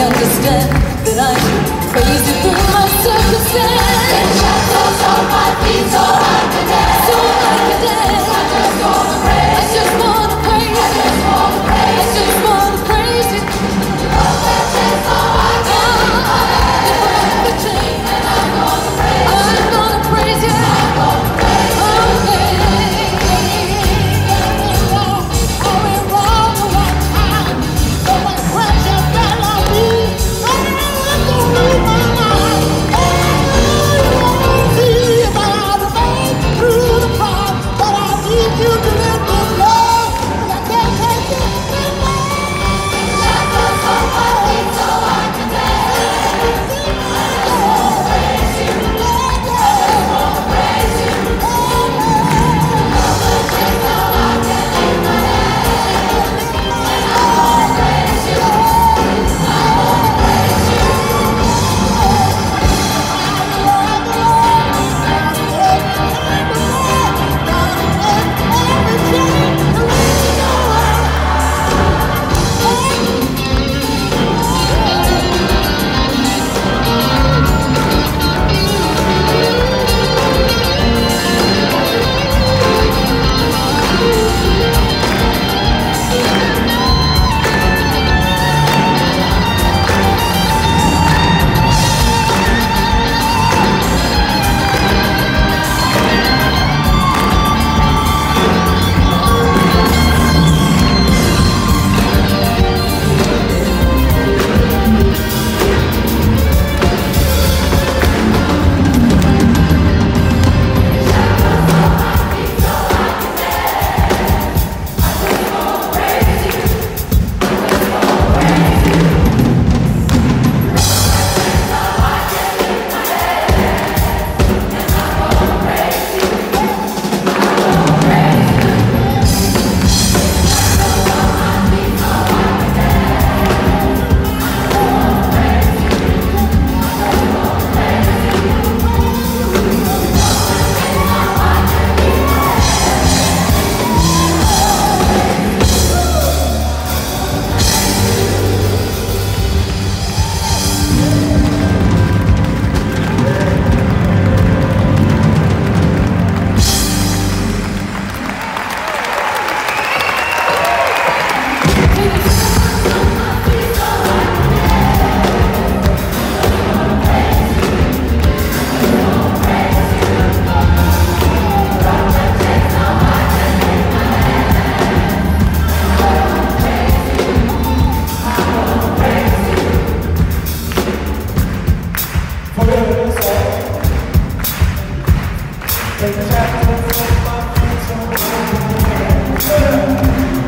understand that I'm crazy for my circumstance. And shackles on my feet so I can dance. So I can dance. I just wanna praise. I just wanna praise. I just wanna praise. I just wanna praise you. Love that chance so I can lift my hands. If I have the chain, And I'm gonna praise. I'm gonna praise you. I'm gonna praise. Shackles on my feet so I can dance. I just wanna praise you. I just wanna praise you. Love that chance so I can lift my hands. And I'm gonna praise you. I'm gonna praise you. Take the shackles off my feet so I can dance.